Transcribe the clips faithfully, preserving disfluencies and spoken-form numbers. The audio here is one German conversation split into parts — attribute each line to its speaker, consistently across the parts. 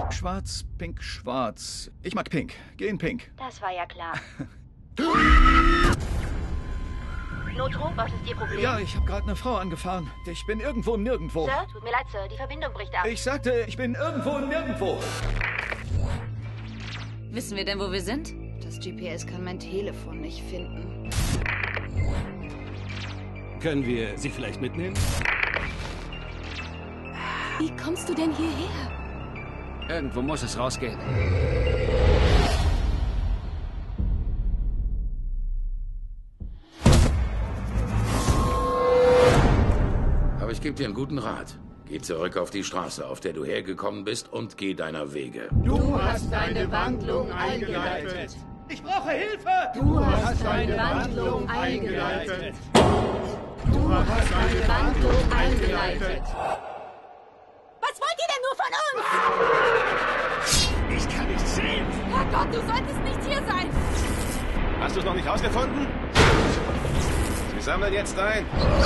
Speaker 1: Schwarz, pink, schwarz. Ich mag pink. Geh in pink.
Speaker 2: Das war ja klar. Notruf, was ist Ihr Problem?
Speaker 1: Ja, ich habe gerade eine Frau angefahren. Ich bin irgendwo im Nirgendwo.
Speaker 2: Sir, tut mir leid, Sir, die Verbindung bricht ab.
Speaker 1: Ich sagte, ich bin irgendwo im Nirgendwo.
Speaker 3: Wissen wir denn, wo wir sind?
Speaker 4: Das G P S kann mein Telefon nicht finden.
Speaker 5: Können wir Sie vielleicht mitnehmen?
Speaker 4: Wie kommst du denn hierher?
Speaker 6: Irgendwo muss es rausgehen.
Speaker 7: Aber ich gebe dir einen guten Rat. Geh zurück auf die Straße, auf der du hergekommen bist, und geh deiner Wege.
Speaker 8: Du hast deine Wandlung eingeleitet.
Speaker 1: Ich brauche Hilfe!
Speaker 8: Du hast deine Wandlung eingeleitet. Du hast deine Wandlung eingeleitet.
Speaker 4: Was wollt ihr denn nur von uns?
Speaker 5: Ich kann nicht sehen.
Speaker 4: Herrgott, du solltest nicht hier sein.
Speaker 5: Hast du es noch nicht rausgefunden? Sie sammeln jetzt ein.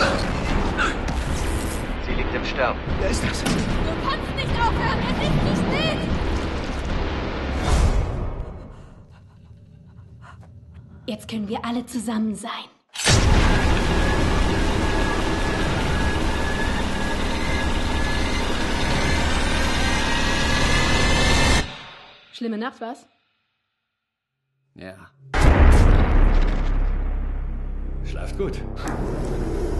Speaker 6: Sie liegt im Sterben.
Speaker 1: Wer ist das?
Speaker 4: Du kannst nicht aufhören, es ist zu spät. Jetzt können wir alle zusammen sein. Schlimme Nacht, was?
Speaker 6: Ja.
Speaker 5: Schlaft gut.